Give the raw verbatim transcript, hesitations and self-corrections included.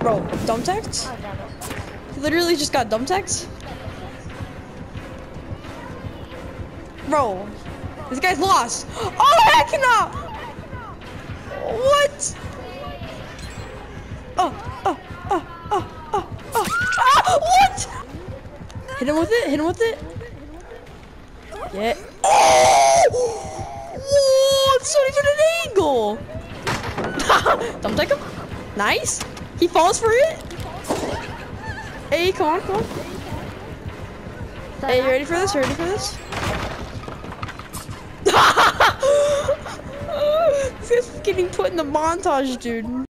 Bro, dumb text? Oh, damn it. He literally just got dumb text? Bro, this guy's lost. Oh, heck no! What? Oh, oh, oh, oh, oh, oh. Ah, what? Hit him with it, hit him with it. Yeah. Oh! Whoa, it's not even an angle. Dumb tech him. Nice. He falls for it. Hey, come on, come on. Hey, you ready for this? You ready for this? This guy's getting put in the montage, dude.